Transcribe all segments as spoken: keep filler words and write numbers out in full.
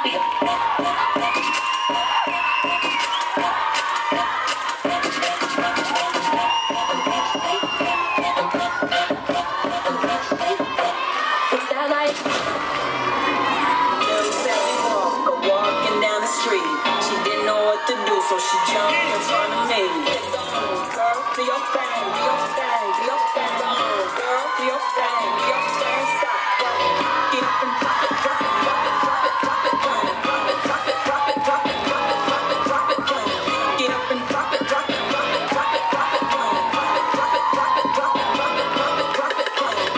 So she jumped in front of me. Girl, do your thing, do your thing, do your thing. Girl, do your thing, do your thing. Stop, get up and drop it, drop it, drop it, drop it, drop it, drop it, drop it, drop it, drop it, drop it, drop it, drop it, drop it, drop it. Get up and drop it, drop it, drop it, drop it, drop it, drop it, drop it, drop it, drop it, drop it, drop it, drop it, drop it, drop it.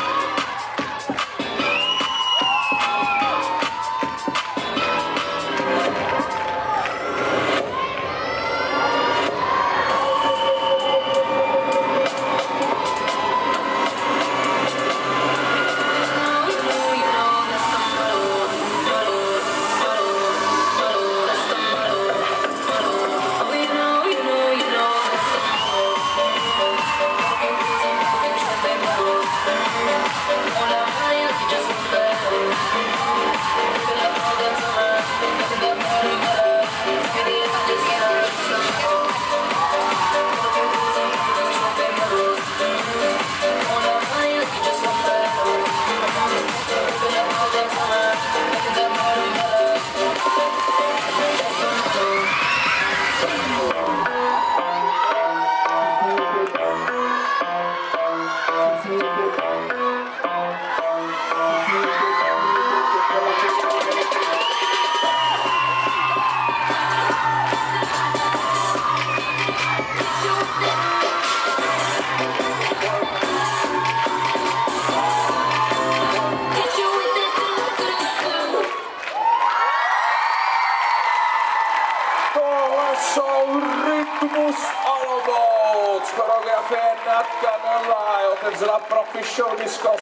Se on Rytmus Olomouc, koreografien Natka Nolla, joten siellä Profi Show Disco.